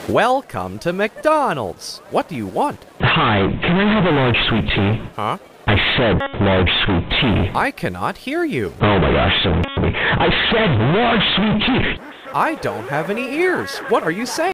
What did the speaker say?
Welcome to McDonald's. What do you want? Hi, can I have a large sweet tea? Huh? I said large sweet tea. I cannot hear you. Oh my gosh, so I said large sweet tea. I don't have any ears. What are you saying?